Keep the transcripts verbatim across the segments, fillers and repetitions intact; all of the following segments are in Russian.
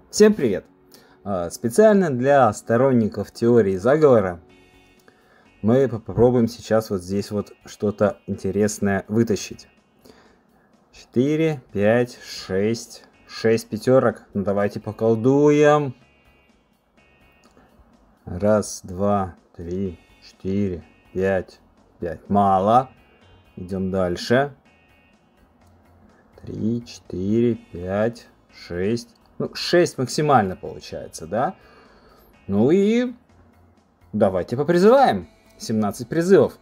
Всем привет! Специально для сторонников теории заговора мы попробуем сейчас вот здесь вот что-то интересное вытащить. четыре, пять, шесть, шесть пятерок. Ну давайте поколдуем. Раз, два, три, четыре, пять, пять. Мало. Идем дальше. три, четыре, пять, шесть. Ну, шесть максимально получается, да? Ну и давайте попризываем. семнадцать призывов.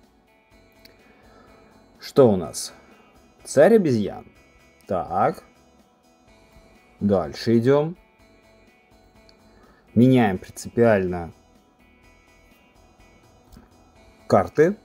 Что у нас? Царь обезьян. Так. Дальше идем. Меняем принципиально карты.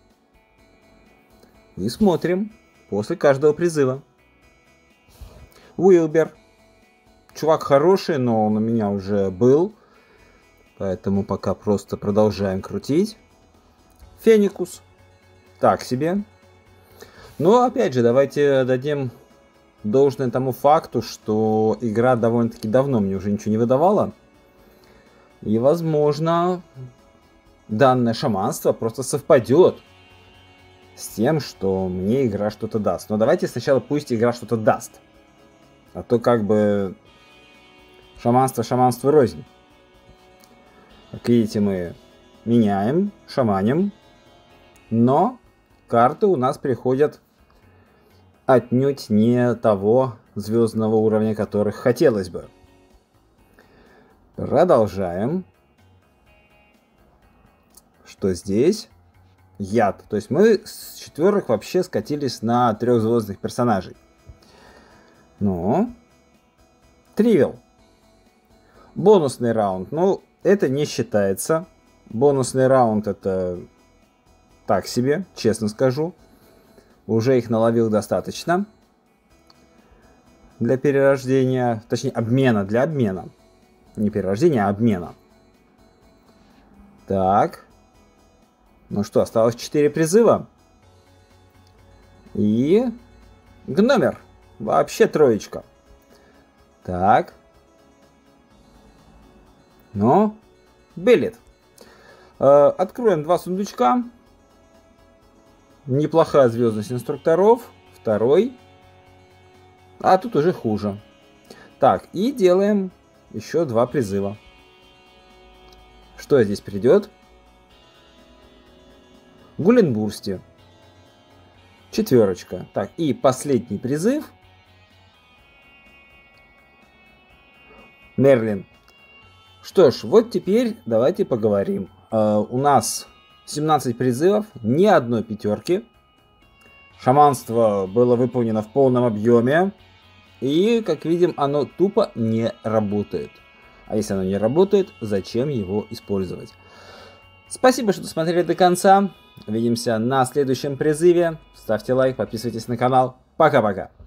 И смотрим после каждого призыва. Уилбер. Чувак хороший, но он у меня уже был. Поэтому пока просто продолжаем крутить. Феникус. Так себе. Но опять же, давайте дадим должное тому факту, что игра довольно-таки давно мне уже ничего не выдавала. И возможно, данное шаманство просто совпадет с тем, что мне игра что-то даст. Но давайте сначала пусть игра что-то даст. А то как бы шаманство, шаманство рознь. Как видите, мы меняем, шаманим. Но карты у нас приходят отнюдь не того звездного уровня, которых хотелось бы. Продолжаем. Что здесь? Яд. То есть мы с четверок вообще скатились на трехзвездных персонажей. Ну, тривел. Бонусный раунд. Ну, это не считается. Бонусный раунд это так себе, честно скажу. Уже их наловил достаточно. Для перерождения, точнее обмена, для обмена. Не перерождения, а обмена. Так. Ну что, осталось четыре призыва. И гномер. Вообще троечка. Так. Ну, билет. Э, откроем два сундучка. Неплохая звездность инструкторов. Второй. А тут уже хуже. Так, и делаем еще два призыва. Что здесь придет? Гуленбурсти. Четверочка. Так, и последний призыв. Мерлин. Что ж, вот теперь давайте поговорим. Uh, у нас семнадцать призывов, ни одной пятерки. Шаманство было выполнено в полном объеме. И, как видим, оно тупо не работает. А если оно не работает, зачем его использовать? Спасибо, что досмотрели до конца. Увидимся на следующем призыве. Ставьте лайк, подписывайтесь на канал. Пока-пока.